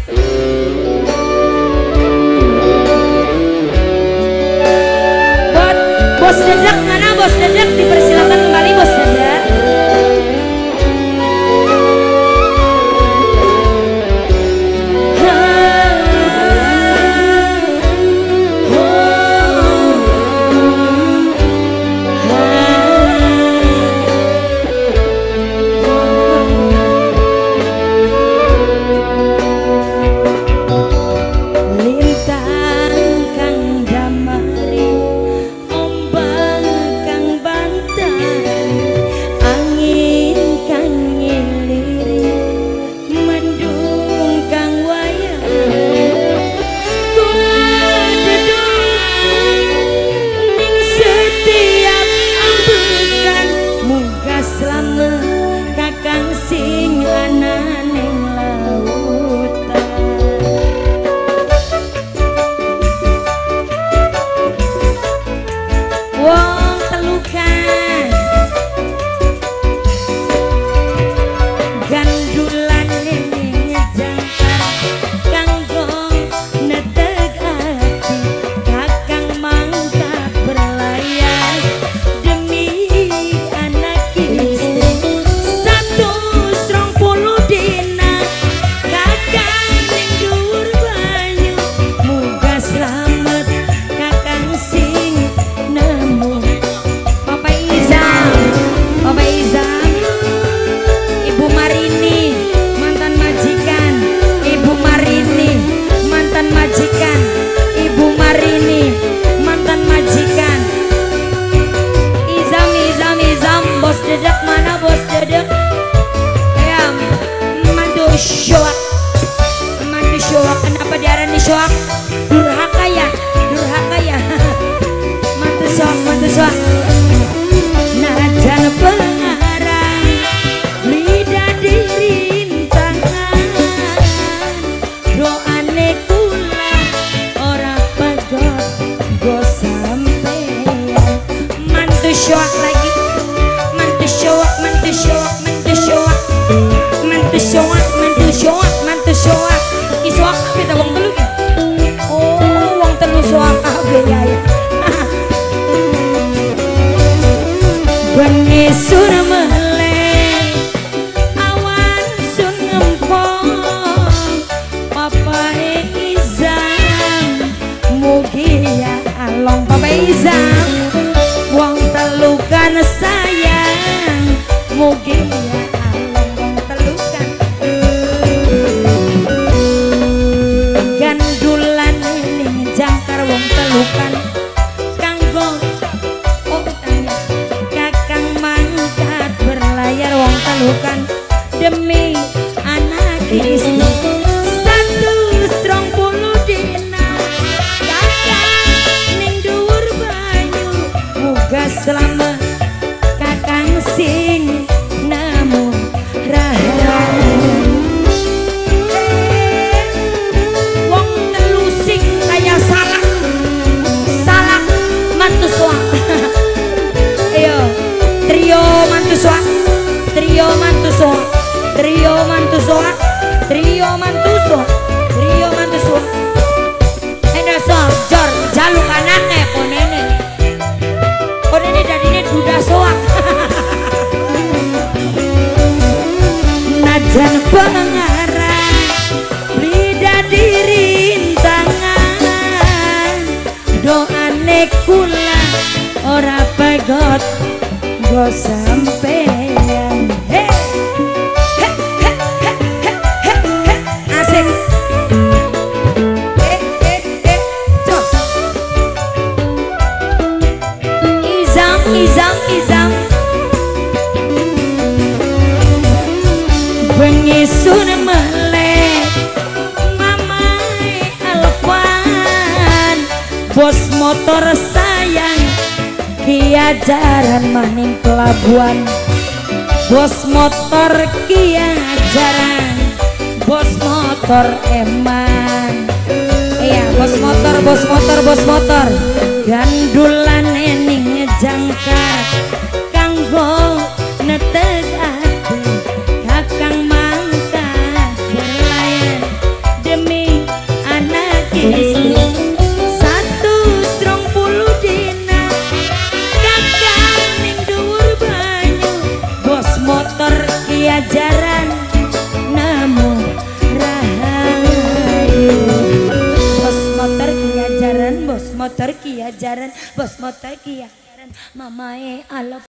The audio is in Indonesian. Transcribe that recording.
Bos Dedak mana Bos Dedak, dipersilakan kembali Bos Dedak. Kenapa diarani syok? Durhaka ya, mantu syok. Najan pengarang lidah dirintangan, doane kula ora pegot go sampeyan. Mantu syok lagi, mantu syok. Iswak kita wong telu ki. Oh, wong telu swak kabeh ya. Bengi sun meleh awan sun ngempong, papae Izam mugi ya along. Papae Izam wong telu kan sayang, mugi ya along wong telu kan. Gandulan ini jangkar wong telukan kanggo tanya kakang mangkat berlayar wong telukan demi anak istri 120 dina kakang ning dhuwur banyu muga selamat kakang sing namun rahayu. Trio mantu soa. Enak soa, jor jaluk anaknya konene. Konene dadine duda soa. Najan pengarang lidah dirintangan, doane kula ora pegot go sampeyan. Izam bengi sun meleh mamai Alfan bos motor sayang kiajaran maning pelabuhan. Bos motor kiajaran, bos motor eman. Iya bos motor gandulan ning jangkar kanggo netegake kakang mangkat berlayar demi ajaran nemu rahayu. Bos motor ki ajaran, bos motor ki ajaran, bos motor ki ajaran, mamae alop